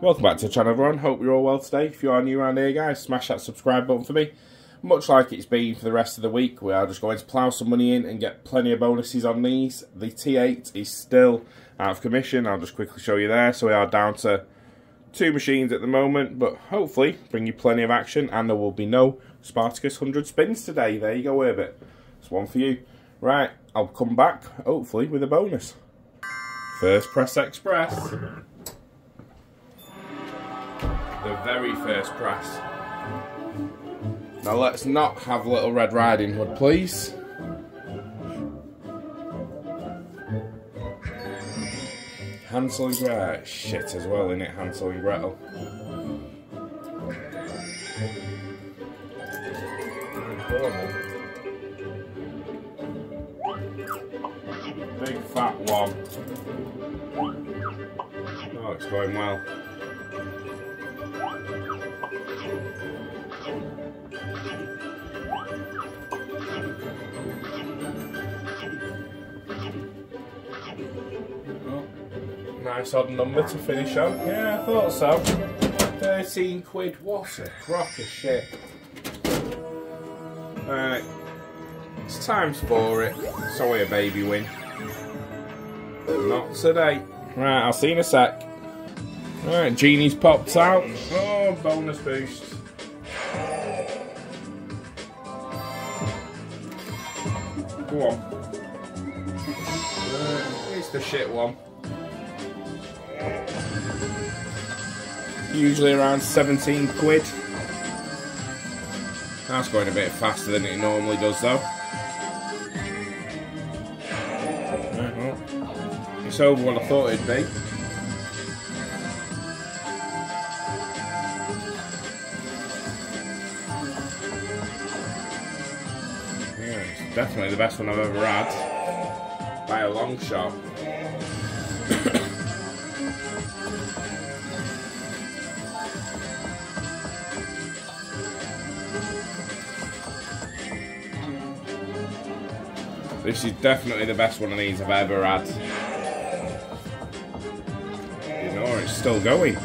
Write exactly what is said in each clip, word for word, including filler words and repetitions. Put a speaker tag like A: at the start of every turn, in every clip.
A: Welcome back to the channel, everyone. Hope you're all well today. If you are new around here, guys, smash that subscribe button for me. Much like it's been for the rest of the week, we are just going to plough some money in and get plenty of bonuses on these. The T eight is still out of commission. I'll just quickly show you there. So we are down to two machines at the moment, but hopefully bring you plenty of action, and there will be no Spartacus one hundred spins today. There you go, Herbert. It's one for you. Right, I'll come back, hopefully, with a bonus. First press express. The very first press. Now let's not have Little Red Riding Hood, please. Hansel and Gretel. Shit as well, innit? Hansel and Gretel. Big fat one. Oh, it's going well. Nice odd number to finish on. Yeah, I thought so. thirteen quid. What a crock of shit. Right. It's times for it. So a baby win. Not today. Right, I'll see you in a sec. Right, Genie's popped out. Oh, bonus boost. Go on. Uh, it's the shit one. Usually around seventeen quid. That's going a bit faster than it normally does though. Right, well, it's over what I thought it'd be. Yeah, it's definitely the best one I've ever had. By a long shot. This is definitely the best one of these I've ever had. You know, it's still going.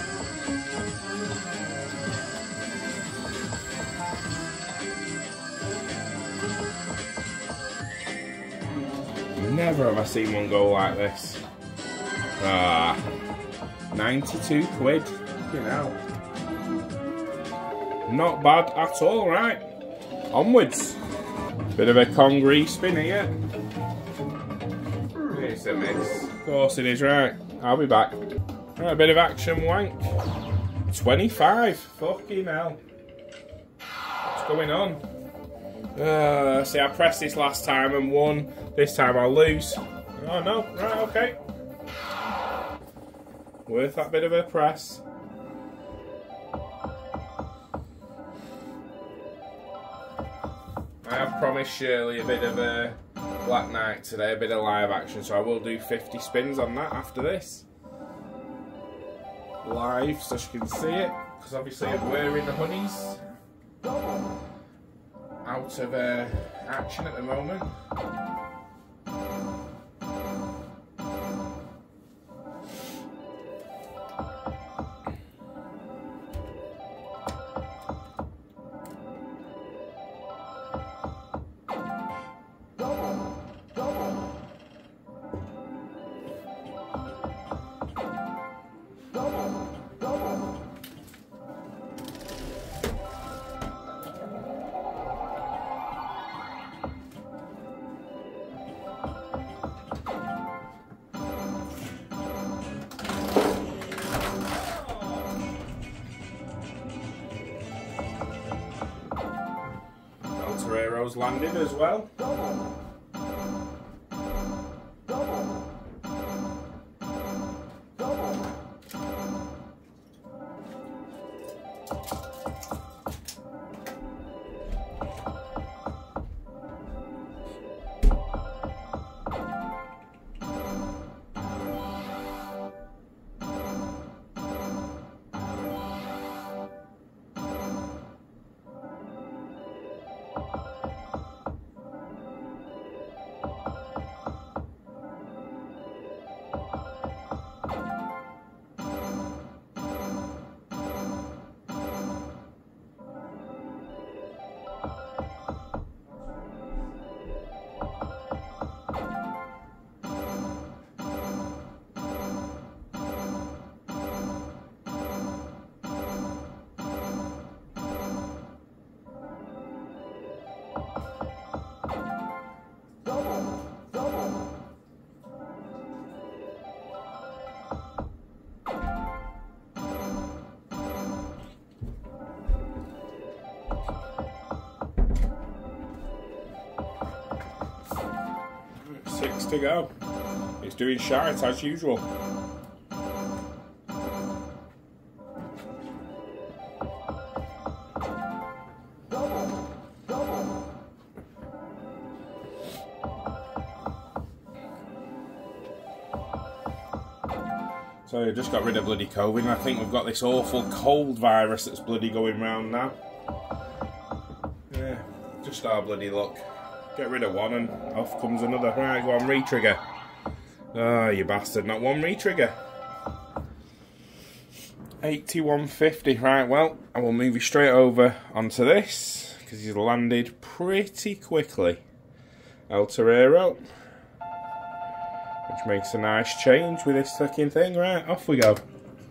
A: Never have I seen one go like this. Ah, ninety-two quid. You know, not bad at all. Right, onwards. Bit of a Congree spin here. It's a miss. Of course it is, right. I'll be back. Right, a bit of action wank. twenty-five. Fucking hell. What's going on? Uh, see, I pressed this last time and won. This time I'll lose. Oh no, right, okay. Worth that bit of a press. I have promised Shirley a bit of a Black Knight today, a bit of live action, so I will do fifty spins on that after this. Live, so she can see it, because obviously I'm wearing the honeys. Out of uh, action at the moment. Heroes landed as well. minutes to go. It's doing shite as usual. So I just got rid of bloody COVID, and I think we've got this awful cold virus that's bloody going round now. Yeah, just our bloody luck. Get rid of one and off comes another. Right, go on, re-trigger. Oh, you bastard, not one re-trigger. eighty-one fifty. Right, well, I will move you straight over onto this, because he's landed pretty quickly. El Torero. Which makes a nice change with this fucking thing. Right, off we go.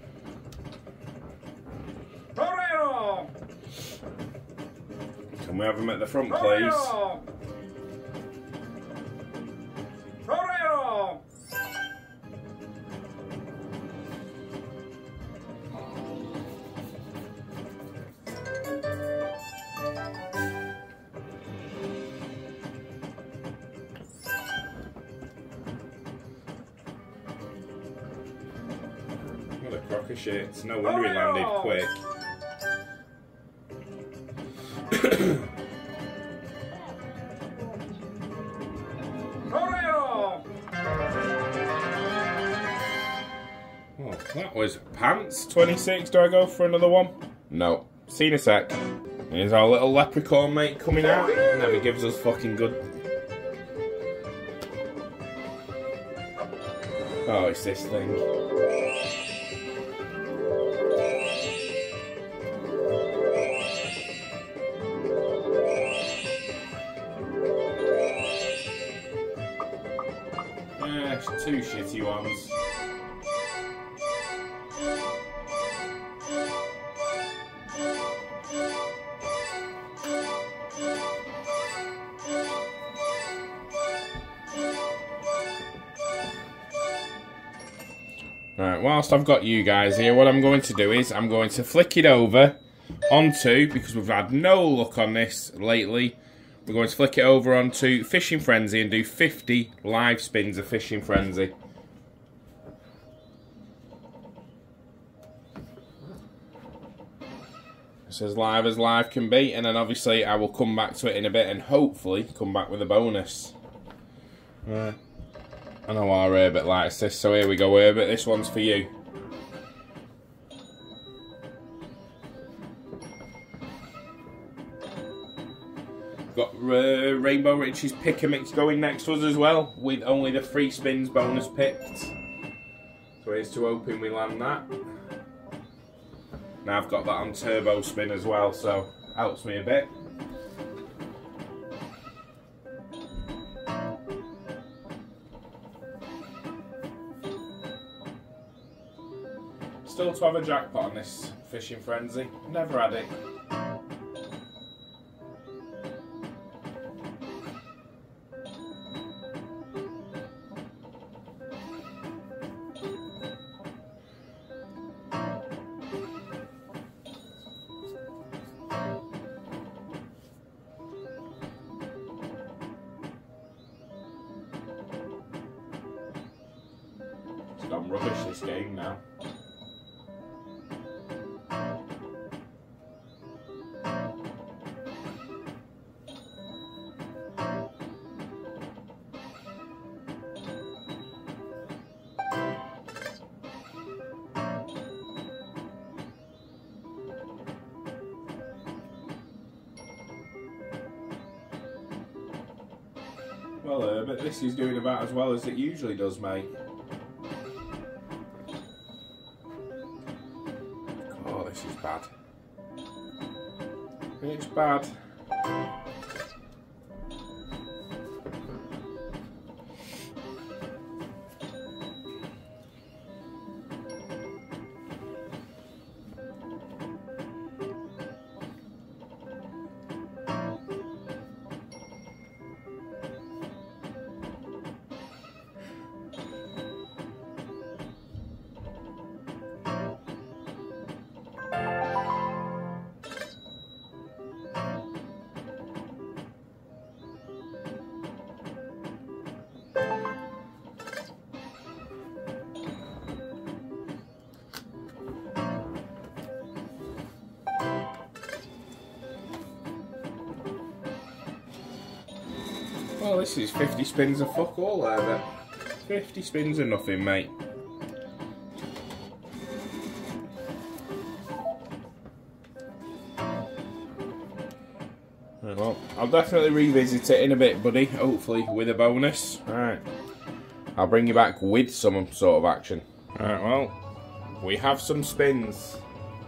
A: Can we have him at the front, please? What a crock of shit. No wonder he landed quick. Oh, that was pants. twenty-six. Do I go for another one? No. See you in a sec. Here's our little leprechaun mate coming out. Never gives us fucking good. Oh, it's this thing. Yeah, two shitty ones. Right, whilst I've got you guys here, what I'm going to do is I'm going to flick it over onto, because we've had no luck on this lately, we're going to flick it over onto Fishing Frenzy and do fifty live spins of Fishing Frenzy. It's as live as live can be, and then obviously I will come back to it in a bit and hopefully come back with a bonus. Right. I know our Herbert likes this, so here we go, Herbert. This one's for you. Got uh, Rainbow Richie's Pick a Mix going next to us as well, with only the free spins bonus picked. So here's to hoping we land that. Now I've got that on turbo spin as well, so helps me a bit. Still to have a jackpot on this Fishing Frenzy. Never had it. It's gone rubbish this game now. Well, uh, but this is doing about as well as it usually does, mate. Oh, this is bad. It's bad. Well, this is fifty spins of fuck all there, then. fifty spins of nothing, mate. Right, well, I'll definitely revisit it in a bit, buddy. Hopefully with a bonus. Alright. I'll bring you back with some sort of action. Alright, well, we have some spins.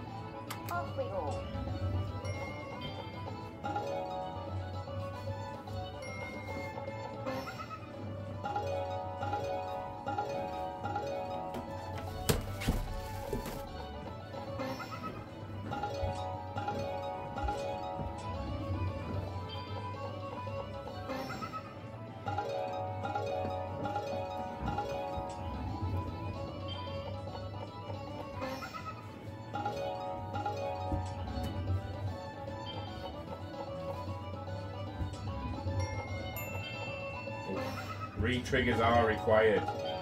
A: Re-triggers are required.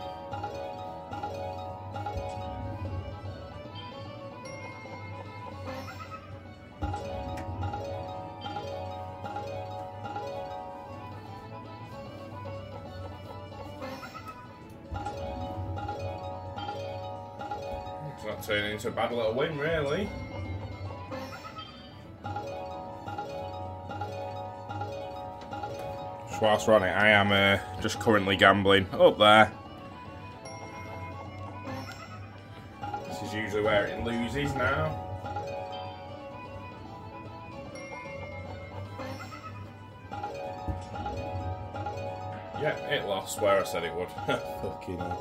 A: It's not turning into a bad little win, really. Whilst we're on it, I am uh, just currently gambling up there. This is usually where it loses now. Yeah, it lost where I said it would. Fucking hell.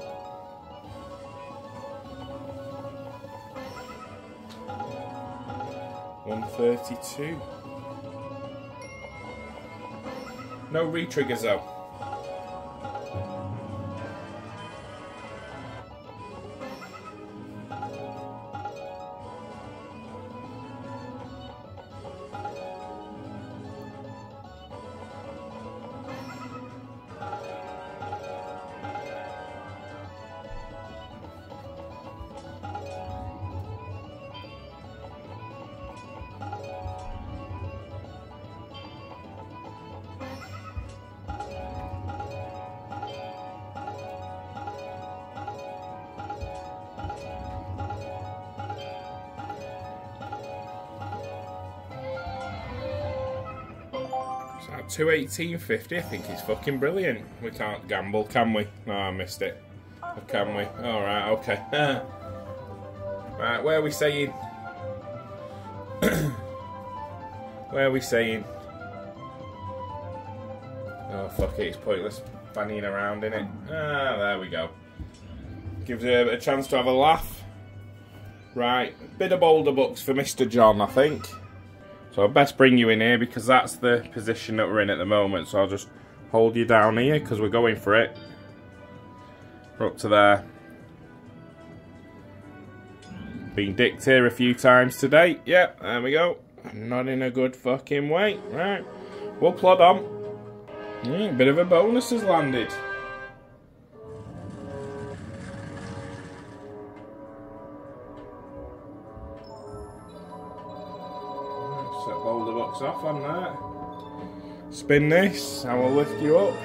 A: one thirty-two. No re-triggers though. two eighteen fifty, I think it's fucking brilliant. We can't gamble, can we? No, I missed it. Or can we? Alright, okay. Right, where are we saying? Where are we saying? Oh, fuck it, it's pointless fanning around in it. Ah, there we go. Gives you a chance to have a laugh. Right, bit of boulder bucks for Mister John, I think. So I'll best bring you in here because that's the position that we're in at the moment. So I'll just hold you down here because we're going for it. We're up to there. Been dicked here a few times today. Yep, there we go. Not in a good fucking way. Right, we'll plod on. Yeah, a bit of a bonus has landed. Set boulder box off on that. Spin this, I will lift you up.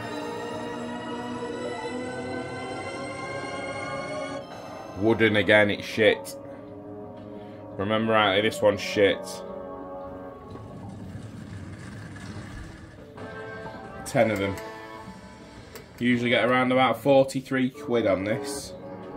A: Wooden again, it's shit. Remember rightly, this one's shit. Ten of them. Usually get around about forty-three quid on this.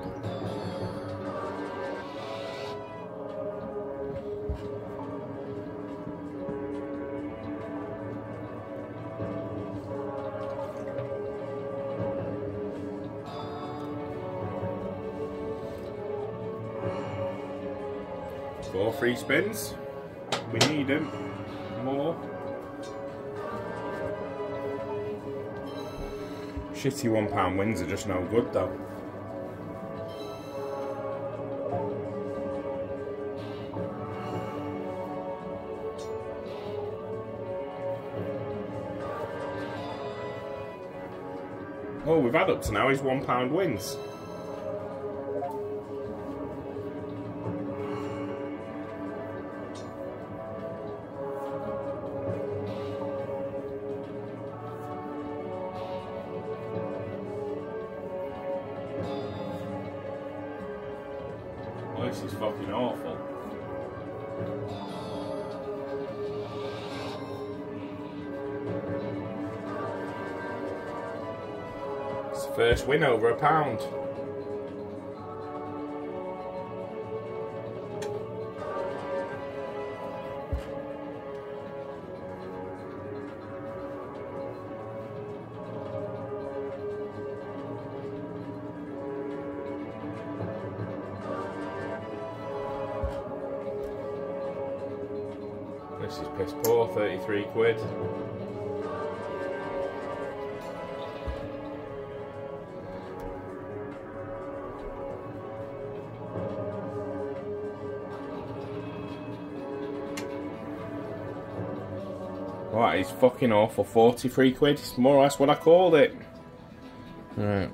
A: Four free spins. We need them. More. Shitty one pound wins are just no good though. All we've had up to now is one pound wins. this is fucking awful. It's the first win over a pound. This is piss poor, thirty-three quid. Well, that is fucking awful, forty-three quid. It's more or less what I called it. Right.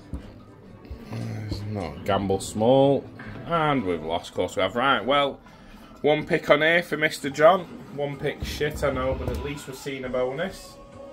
A: It's not gamble small. And we've lost, of course we have. Right, well, one pick on here for Mister John. One pick shit, I know, but at least we've seen a bonus.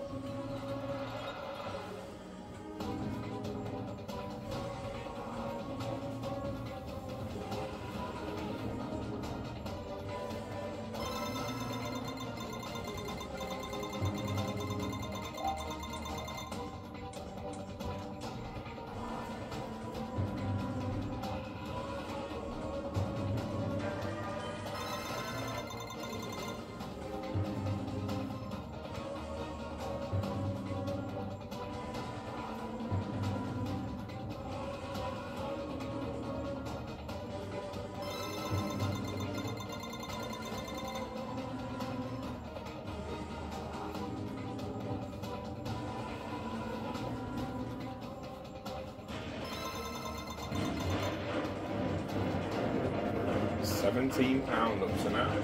A: seventeen pound up to now.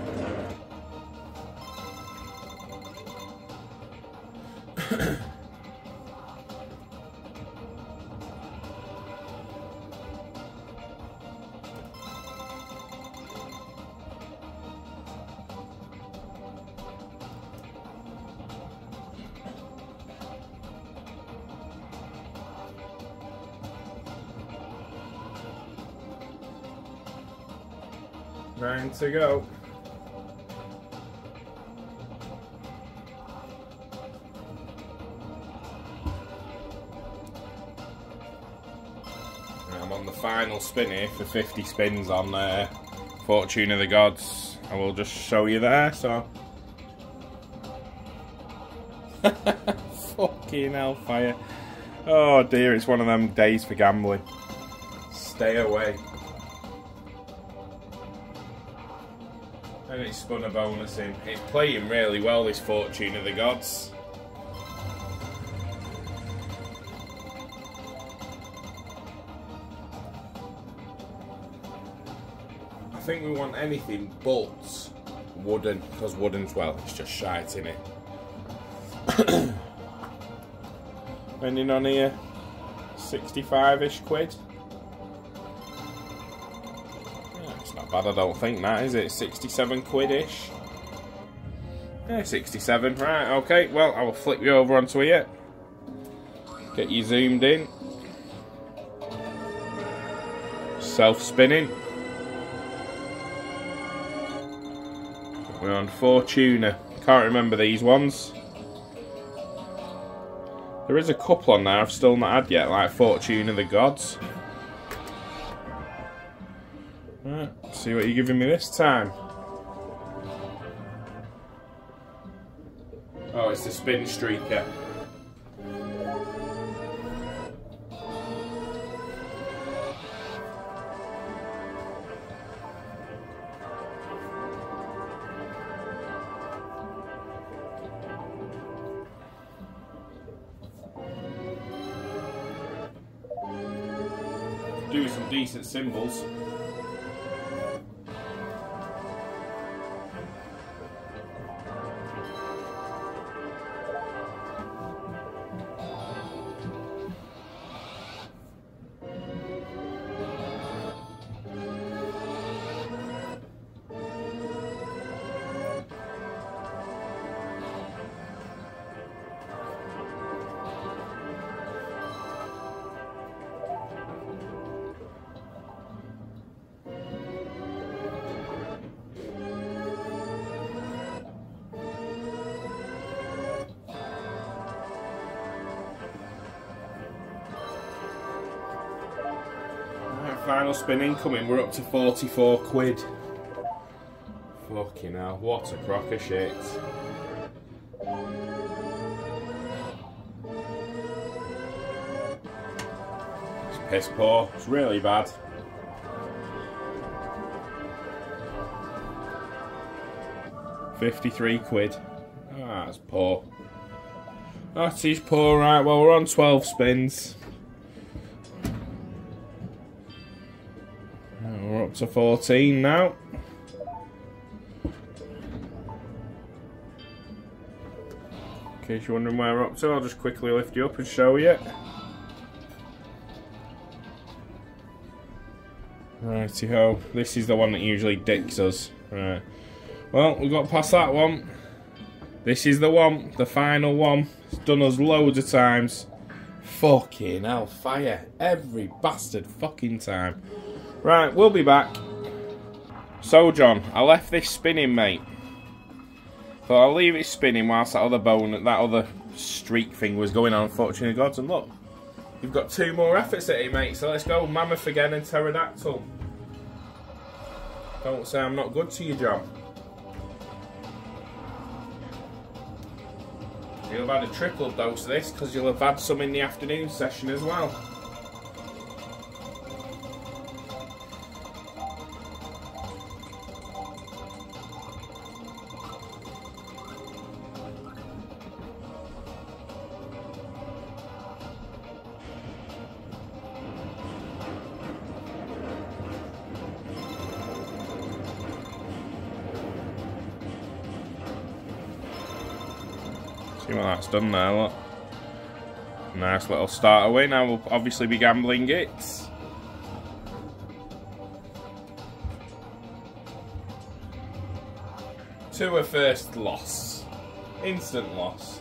A: Nine to go. I'm on the final spin here for fifty spins on uh, Fortune of the Gods. I will just show you there, so. Fucking hellfire. Oh dear, it's one of them days for gambling. Stay away. And it's spun a bonus in. It's playing really well, this Fortune of the Gods. I think we want anything but wooden, because wooden's, well, it's just shite in it. Ending on here, sixty-five-ish quid. Not bad, I don't think that, is it? sixty-seven quid-ish. Yeah, sixty-seven. Right, okay. Well, I will flip you over onto here. Get you zoomed in. Self-spinning. We're on Fortuna. Can't remember these ones. There is a couple on there I've still not had yet, like Fortune of the Gods. Right, see what you're giving me this time. Oh, it's the spin streaker. Do some decent symbols. final spin incoming. We're up to forty-four quid. Fucking hell, what a crock of shit. It's piss poor, it's really bad. fifty-three quid. Ah, that's poor. That is poor, right, well we're on twelve spins. We're up to fourteen now. In case you're wondering where we're up to, I'll just quickly lift you up and show you. Righty ho, this is the one that usually dicks us. Right. Well, we've got past that one. This is the one, the final one. It's done us loads of times. Fucking hell, fire. Every bastard fucking time. Right, we'll be back. So, John, I left this spinning, mate. So I'll leave it spinning whilst that other bone, that other streak thing was going on, unfortunately, gods. And look, you've got two more efforts at it, mate. So let's go, Mammoth again and Pterodactyl. Don't say I'm not good to you, John. You'll have had a triple dose of this because you'll have had some in the afternoon session as well. See what that's done there, look. Nice little starter win. Now we'll obviously be gambling it. To a first loss. Instant loss.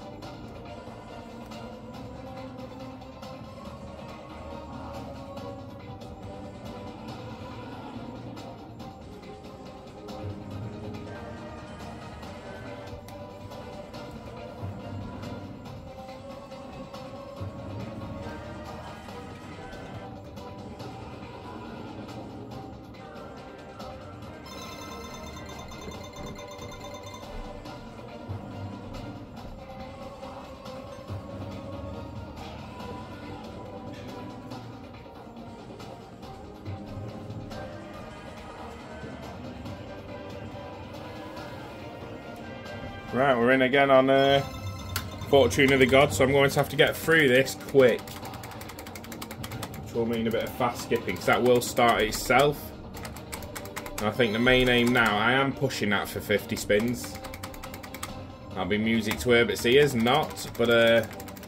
A: Right, we're in again on uh, Fortune of the Gods, so I'm going to have to get through this quick. Which will mean a bit of fast skipping, because that will start itself. And I think the main aim now, I am pushing that for fifty spins. That'll be music to Herbert's ears, not, but uh,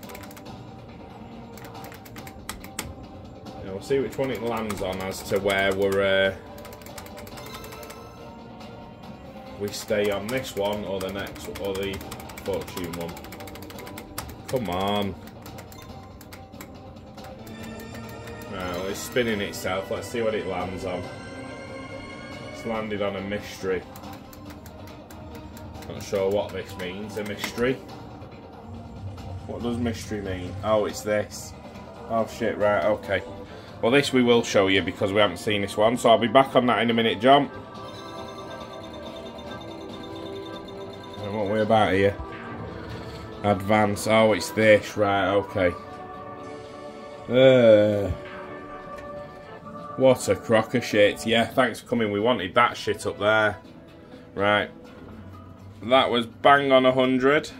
A: yeah, we'll see which one it lands on as to where we're... Uh, we stay on this one or the next or the Fortune one. Come on. Right, well, it's spinning itself. Let's see what it lands on. It's landed on a mystery. Not sure what this means. A mystery. What does mystery mean? Oh, it's this. Oh shit, right, okay. Well, this we will show you because we haven't seen this one. So I'll be back on that in a minute, John. What are we about here? Advance. Oh, it's this. Right, okay. Uh, what a crock of shit. Yeah, thanks for coming. We wanted that shit up there. Right. That was bang on a hundred.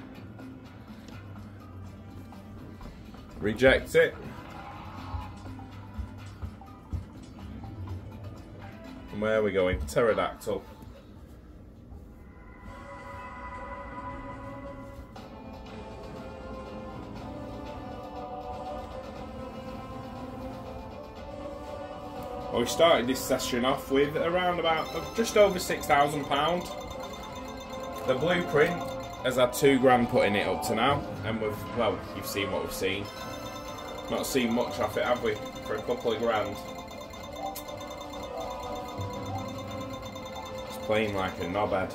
A: Reject it. And where are we going? Pterodactyl. Well, we started this session off with around about just over six thousand pounds. The blueprint has had two grand put in it up to now, and we've, well, you've seen what we've seen. Not seen much off it, have we? For a couple of grand. It's playing like a knobhead.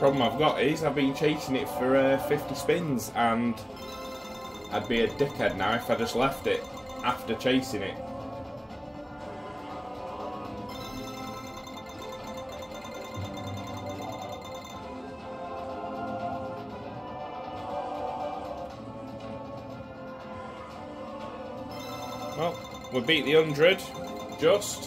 A: Problem I've got is I've been chasing it for uh, fifty spins, and I'd be a dickhead now if I just left it after chasing it. Well, we beat the hundred, just.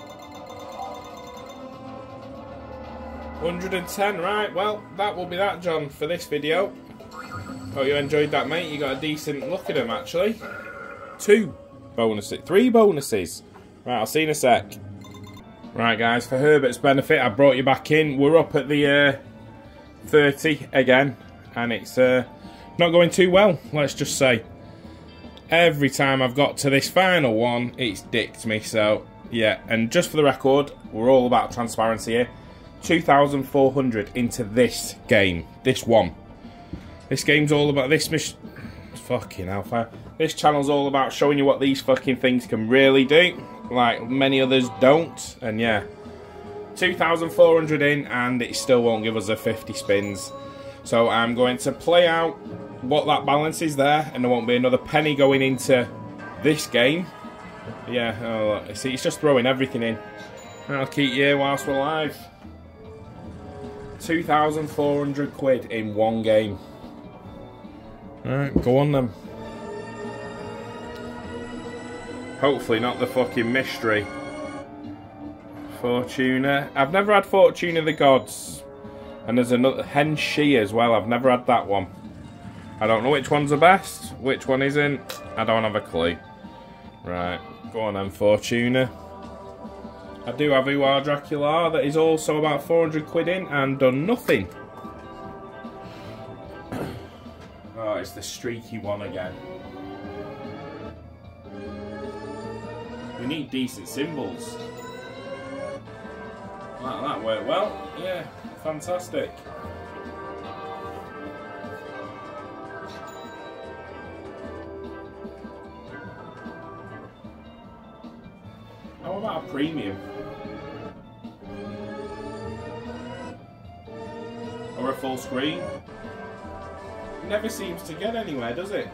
A: one hundred ten, right, well, that will be that, John, for this video. Hope you enjoyed that, mate. You got a decent look at them, actually. Two bonuses, three bonuses. Right, I'll see you in a sec. Right, guys, for Herbert's benefit, I brought you back in. We're up at the uh, thirty again, and it's uh, not going too well, let's just say. Every time I've got to this final one, it's dicked me, so, yeah. And just for the record, we're all about transparency here. two thousand four hundred into this game. This one. This game's all about this mission. Fucking hellfire. This channel's all about showing you what these fucking things can really do. Like many others don't. And yeah. two thousand four hundred in, and it still won't give us a fifty spins. So I'm going to play out what that balance is there, and there won't be another penny going into this game. Yeah, oh, look, see, it's just throwing everything in. I'll keep you here whilst we're live. two thousand four hundred quid in one game. Alright, go on then. Hopefully not the fucking mystery. Fortuna. I've never had Fortuna the Gods. And there's another Hen She as well. I've never had that one. I don't know which one's the best, which one isn't. I don't have a clue. Right, go on then, Fortuna. I do have Who Are Dracula that is also about four hundred quid in and done nothing. Oh, it's the streaky one again. We need decent symbols. That, that worked well. Yeah, fantastic. How about a premium? Or a full screen? It never seems to get anywhere, does it?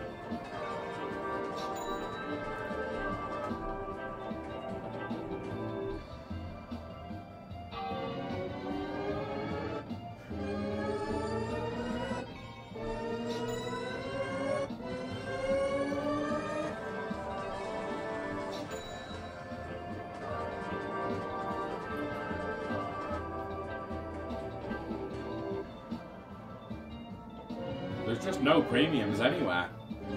A: There's just no premiums anywhere.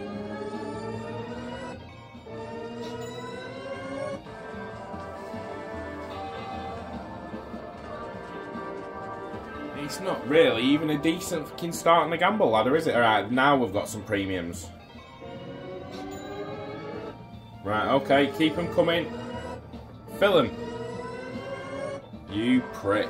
A: It's not really even a decent fucking start on the gamble ladder, is it? Alright, now we've got some premiums. Right, okay, keep them coming. Fill them. You prick.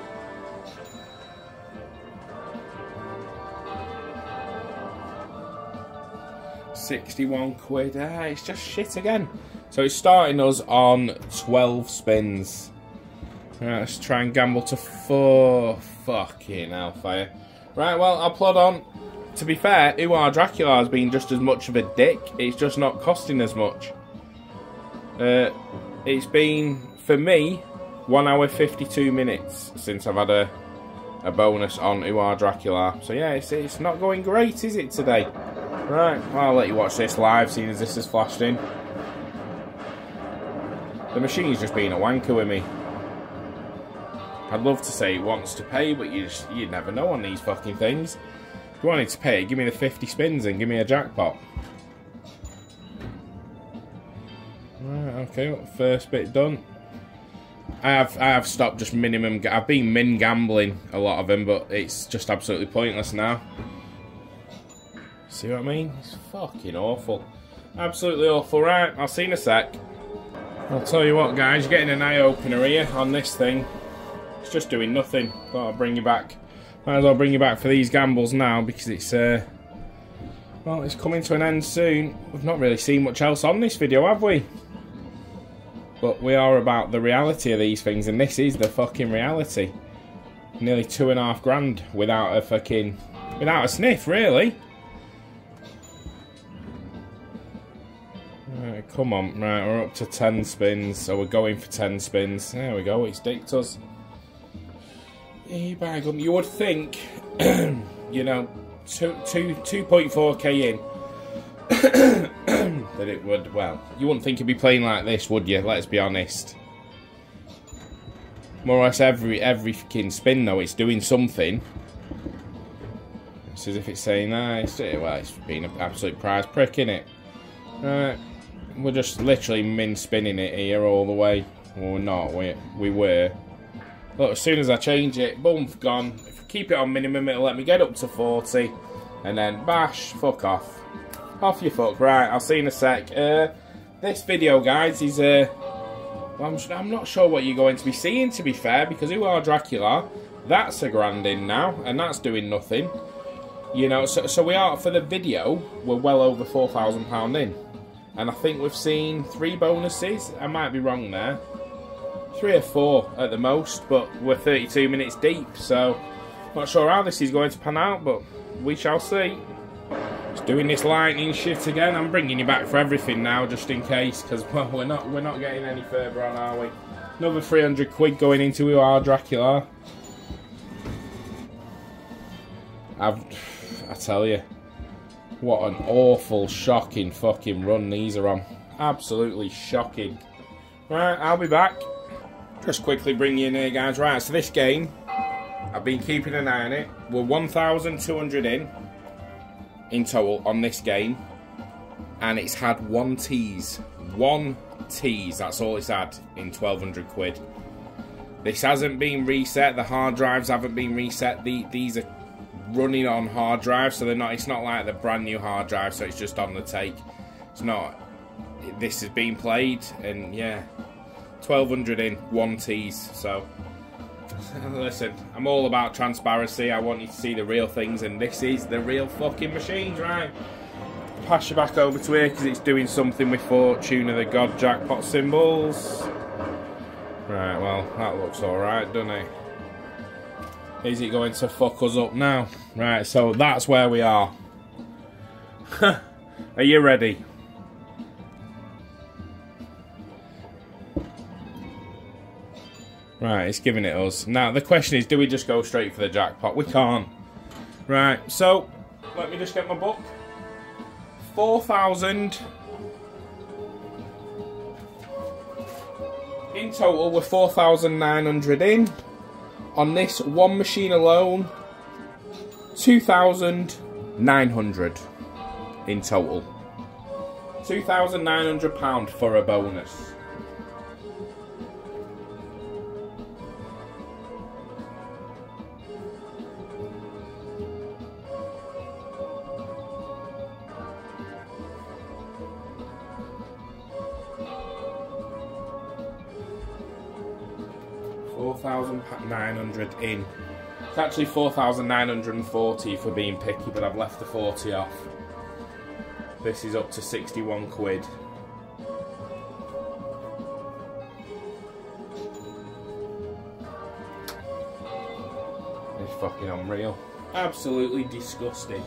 A: sixty-one quid. Ah, it's just shit again. So it's starting us on twelve spins. Right, let's try and gamble to four. Fucking hellfire. Right, well, I'll plod on. To be fair, Who Are Dracula has been just as much of a dick. It's just not costing as much. Uh, it's been, for me, one hour fifty-two minutes since I've had a, a bonus on Who Are Dracula. So yeah, it's, it's not going great, is it, today? Right, well, I'll let you watch this live, seeing as this has flashed in. The machine's just being a wanker with me. I'd love to say it wants to pay, but you just, you'd never know on these fucking things. If you wanted to pay, give me the fifty spins and give me a jackpot. Right, okay, well, first bit done. I have I have stopped just minimum. I've been min gambling a lot of them, but it's just absolutely pointless now. See what I mean? It's fucking awful. Absolutely awful. Right, I'll see you in a sec. I'll tell you what, guys, you're getting an eye-opener here on this thing. It's just doing nothing. Thought I'll bring you back. Might as well bring you back for these gambles now, because it's, uh... well, it's coming to an end soon. We've not really seen much else on this video, have we? But we are about the reality of these things, and this is the fucking reality. Nearly two and a half grand without a fucking, without a sniff, really. Right, come on, right, we're up to ten spins, so we're going for ten spins. There we go, it's dicked us. You would think, you know, two, two, two point four K in, that it would, well, you wouldn't think it'd be playing like this, would you? Let's be honest. More or less every every fucking spin, though, it's doing something. It's as if it's saying, ah, it's, well, it's been an absolute prize prick, innit? Right, we're just literally min spinning it here all the way. Well, we're not, we, we were. Look, as soon as I change it, boom, gone. If I keep it on minimum, it'll let me get up to forty. And then, bash, fuck off. Off you fuck. Right, I'll see you in a sec. Uh, this video, guys, is... Uh, well, I'm, I'm not sure what you're going to be seeing, to be fair, because who are Dracula? That's a grand in now, and that's doing nothing. You know, so, so we are, for the video, we're well over four thousand pounds in. And I think we've seen three bonuses. I might be wrong there. Three or four at the most, but we're thirty-two minutes deep, so not sure how this is going to pan out, but we shall see. Just doing this lightning shit again. I'm bringing you back for everything now, just in case, because well, we're not we're not getting any further on, are we? Another three hundred quid going into who are Dracula. I've, I tell you, what an awful, shocking fucking run these are on. Absolutely shocking. Right, I'll be back. Just quickly bring you in here, guys. Right, so this game, I've been keeping an eye on it. We're one thousand two hundred in, in total on this game. And it's had one tease. One tease, that's all it's had in twelve hundred quid. This hasn't been reset. The hard drives haven't been reset. The, these are running on hard drives, so they're not. It's not like the brand new hard drive, so it's just on the take. It's not. This has been played, and yeah. twelve hundred in, one tease, so listen, I'm all about transparency. I want you to see the real things, and this is the real fucking machines, right? Pass you back over to here because it's doing something with Fortune of the God jackpot symbols. Right, well, that looks alright, doesn't it? Is it going to fuck us up now? Right, so that's where we are. Are you ready? Right, it's giving it us. Now, the question is, do we just go straight for the jackpot? We can't. Right, so, let me just get my book. four thousand. In total, we're four thousand nine hundred in. On this one machine alone, two thousand nine hundred in total. two thousand nine hundred pounds for a bonus. four thousand nine hundred in. It's actually four thousand nine hundred forty for being picky, but I've left the forty off. This is up to sixty-one quid. It's fucking unreal. Absolutely disgusting.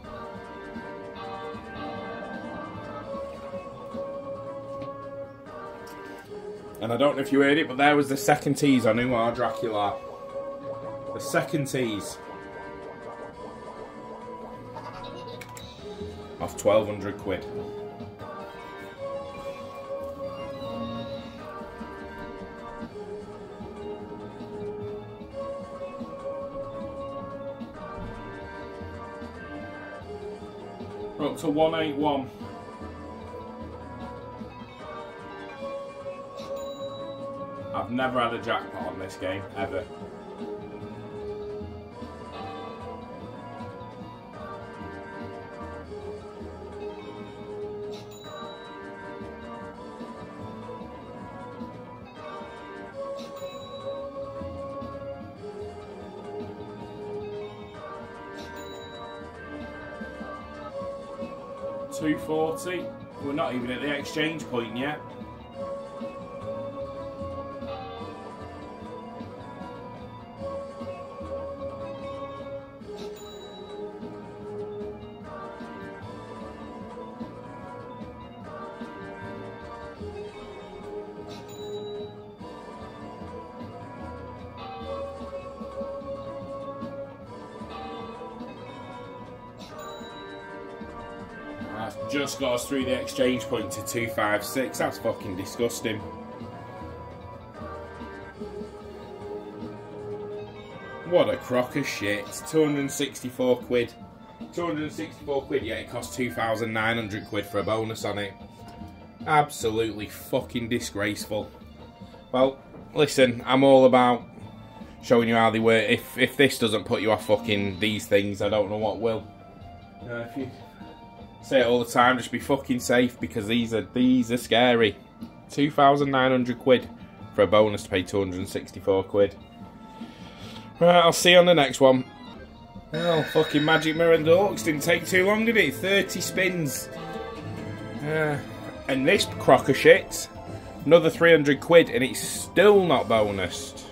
A: And I don't know if you heard it, but there was the second tease on Who Are Dracula. The second tease. Off twelve hundred quid. We're up to one eighty-one. I've never had a jackpot on this game, ever. two forty. We're not even at the exchange point yet. just got us through the exchange point to two five six. That's fucking disgusting. What a crock of shit. two hundred and sixty-four quid. two hundred and sixty-four quid, yeah, it cost two thousand nine hundred quid for a bonus on it. Absolutely fucking disgraceful. Well, listen, I'm all about showing you how they work. If if this doesn't put you off fucking these things, I don't know what will. Uh, if you say it all the time, just be fucking safe, because these are these are scary. two thousand nine hundred quid for a bonus to pay two hundred and sixty-four quid. Right, I'll see you on the next one. Oh, fucking Magic Mirror Deluxe didn't take too long, did it? thirty spins. Uh, and this crock of shit, another three hundred quid, and it's still not bonused.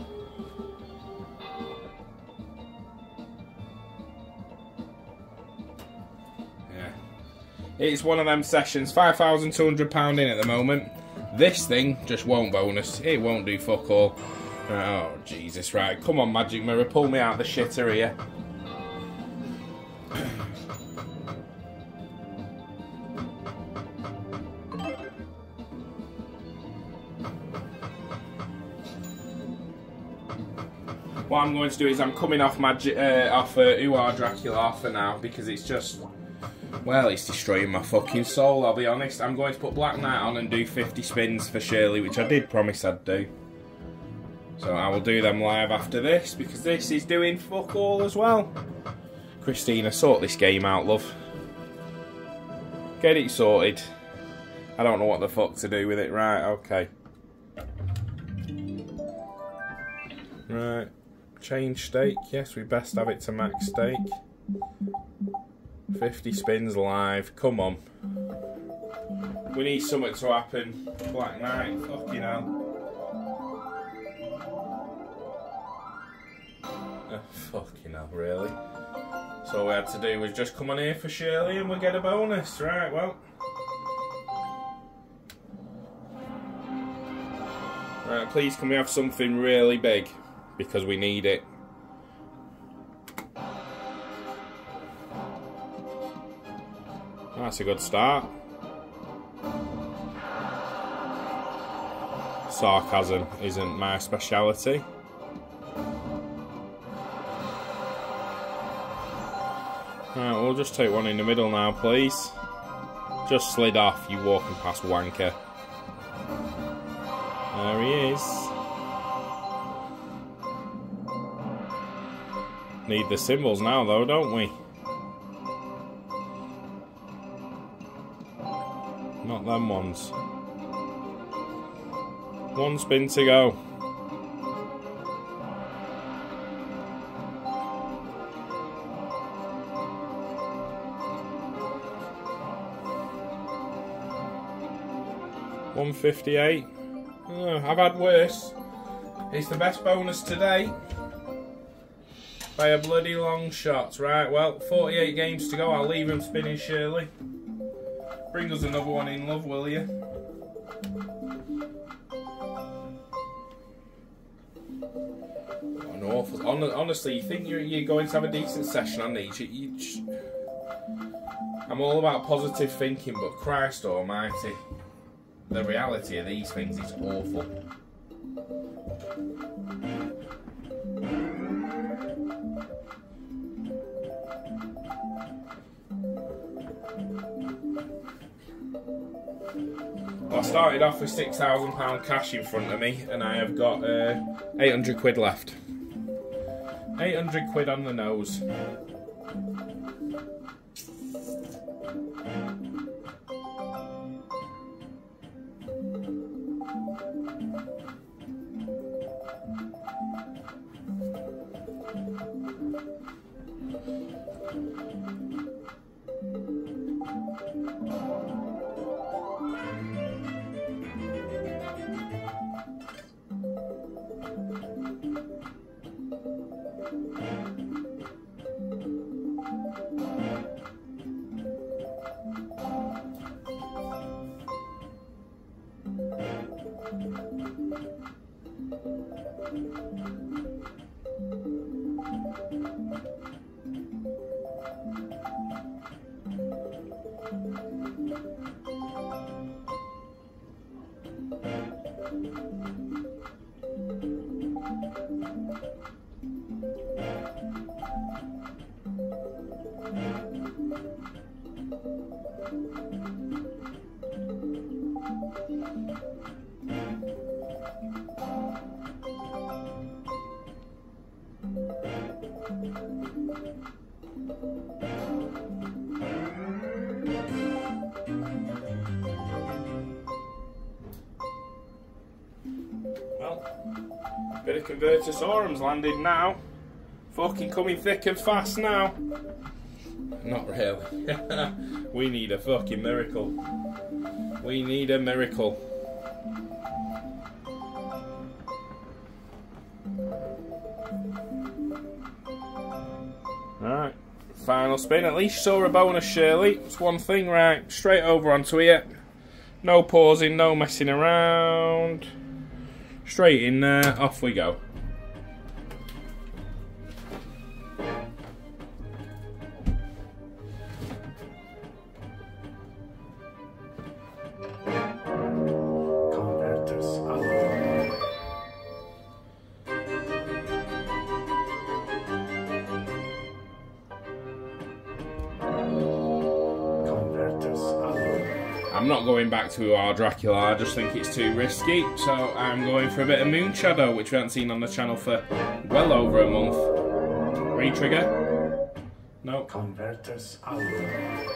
A: Yeah. It's one of them sessions, five thousand two hundred pounds in at the moment. This thing just won't bonus. It won't do fuck all. Oh, Jesus, right. Come on, Magic Mirror, pull me out of the shitter here. What I'm going to do is I'm coming off Magic, uh, off uh, Who Are Dracula for now, because it's just, well, it's destroying my fucking soul, I'll be honest. I'm going to put Black Knight on and do fifty spins for Shirley, which I did promise I'd do. So I will do them live after this, because this is doing fuck all as well. Christina, sort this game out, love. Get it sorted. I don't know what the fuck to do with it. Right, okay. Right. Change stake. Yes, we best have it to max stake. fifty spins live. Come on. We need something to happen. Black Knight. Fucking hell. Oh, fucking hell, really? So all we had to do was just come on here for Shirley and we'll get a bonus. Right, well. Right, please can we have something really big? Because we need it. That's a good start. Sarcasm isn't my speciality. Right, we'll just take one in the middle now, please. Just slid off, you walking past wanker. There he is. Need the symbols now, though, don't we? Not them ones. One spin to go. one fifty-eight. Oh, I've had worse. It's the best bonus today. By a bloody long shot. Right, well, forty-eight games to go. I'll leave him spinning, Shirley. Bring us another one in, love, will you? An awful. Honestly, you think you're, you're going to have a decent session on these? You, you just, I'm all about positive thinking, but Christ almighty. The reality of these things is awful. Well, I started off with six thousand pounds cash in front of me, and I have got uh, eight hundred quid left. eight hundred quid on the nose. Well, bit of Convertosaurum's landed now. Fucking coming thick and fast now. Not really. We need a fucking miracle. We need a miracle. Alright, final spin. At least you saw a bonus, Shirley. It's one thing, right? Straight over onto here. No pausing, no messing around. Straight in there, off we go. I'm not going back to our Dracula, I just think it's too risky, so I'm going for a bit of Moon Shadow, which we haven't seen on the channel for well over a month. Re-trigger? No.
B: Converters out.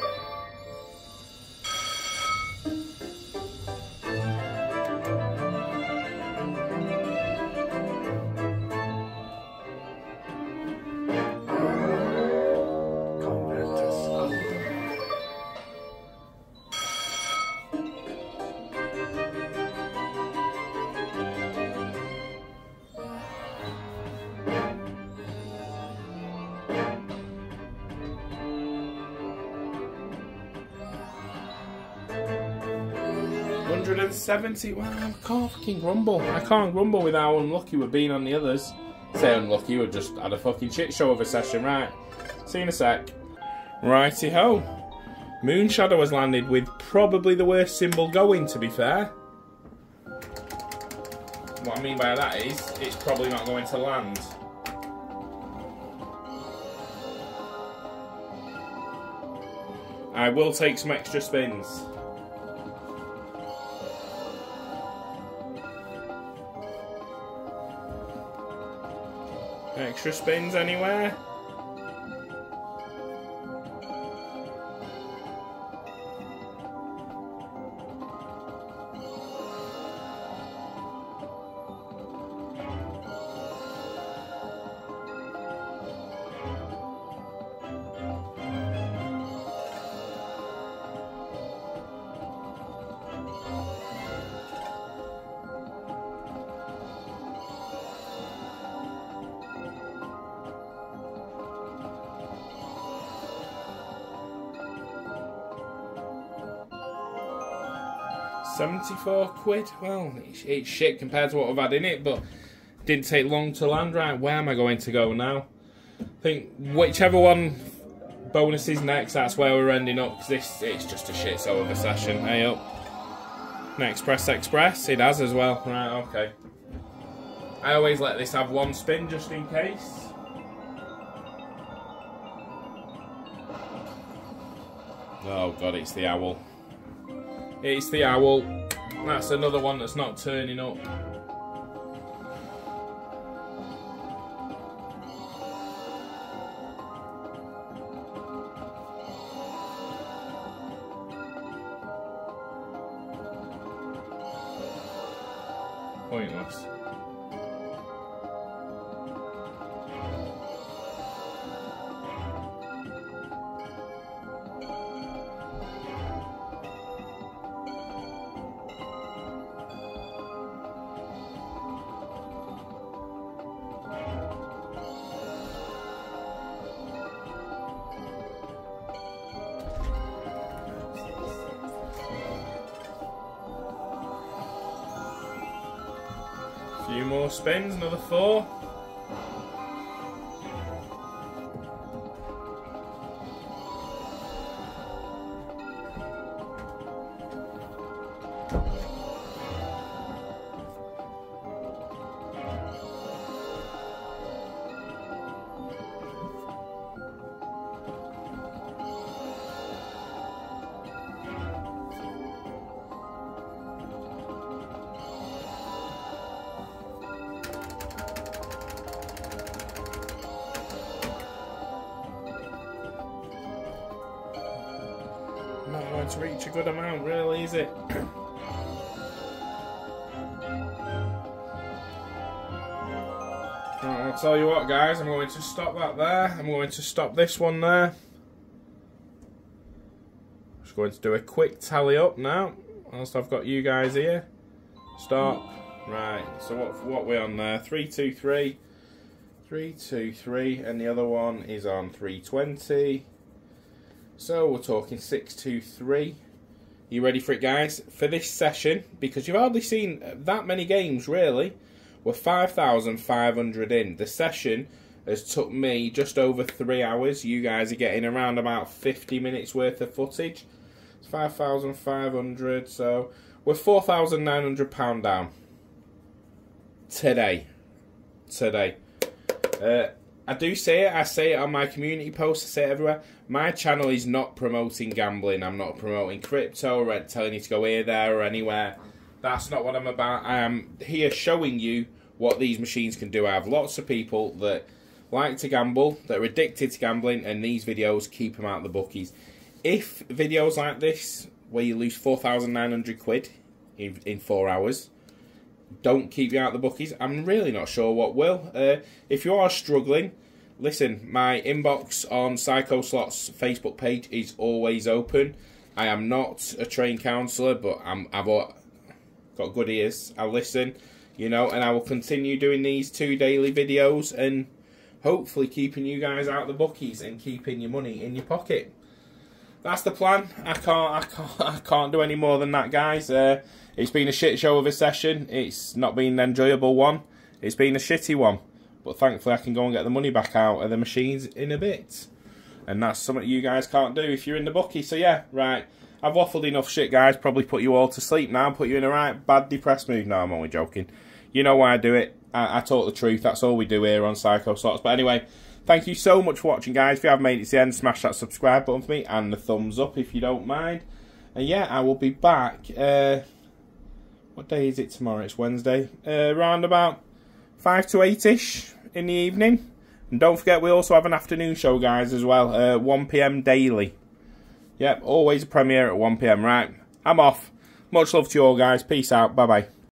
A: one hundred seventy, well, I can't fucking grumble. I can't grumble with how unlucky we've been on the others. Say unlucky, we've just had a fucking shit show of a session, right? See you in a sec. Righty ho. Moon Shadow has landed with probably the worst symbol going, to be fair. What I mean by that is, it's probably not going to land. I will take some extra spins. Extra spins anywhere? seventy-four quid, well, it's, it's shit compared to what I've had in it, but didn't take long to land. Right, where am I going to go now? I think whichever one bonuses next, that's where we're ending up, because this, it's just a shit so of a session. Hey up. Next press express, it has as well. Right, okay. I always let this have one spin just in case. Oh god, it's the owl. It's the owl. That's another one that's not turning up. Pointless. Few more spins, another four. to reach a good amount, really, is it? Right, I'll tell you what, guys, I'm going to stop that there. I'm going to stop this one there. Just going to do a quick tally up now, whilst I've got you guys here. Stop. Right, so what what we're on there? three two three. three two three, and the other one is on three twenty. So we're talking six two three. You ready for it, guys? For this session, because you've hardly seen that many games, really, we're five thousand five hundred in. The session has took me just over three hours. You guys are getting around about fifty minutes worth of footage. It's five thousand five hundred, so we're four thousand nine hundred pounds down. Today. Today. Uh, I do say it, I say it on my community posts, I say it everywhere. My channel is not promoting gambling. I'm not promoting crypto or telling you to go here, there or anywhere. That's not what I'm about. I am here showing you what these machines can do. I have lots of people that like to gamble, that are addicted to gambling, and these videos keep them out of the bookies. If videos like this, where you lose four thousand nine hundred quid in, in four hours, don't keep you out of the bookies, I'm really not sure what will. Uh, if you are struggling, listen, my inbox on Syko Slots Facebook page is always open. I am not a trained counsellor, but I'm, I've got good ears. I listen, you know, and I will continue doing these two daily videos and hopefully keeping you guys out of the bookies and keeping your money in your pocket. That's the plan. I can't, I can't, I can't do any more than that, guys. Uh, it's been a shit show of a session. It's not been an enjoyable one. It's been a shitty one. But thankfully, I can go and get the money back out of the machines in a bit. And that's something you guys can't do if you're in the bookie. So yeah, right. I've waffled enough shit, guys. Probably put you all to sleep now. Put you in a right bad, depressed mood. No, I'm only joking. You know why I do it. I, I talk the truth. That's all we do here on Syko Slots. But anyway, thank you so much for watching, guys. If you haven't made it to the end, smash that subscribe button for me and the thumbs up if you don't mind. And yeah, I will be back. Uh, what day is it tomorrow? It's Wednesday. Uh, around about five to eight-ish in the evening. And don't forget, we also have an afternoon show, guys, as well. Uh, one p m daily. Yep, always a premiere at one p m, right? I'm off. Much love to you all, guys. Peace out. Bye-bye.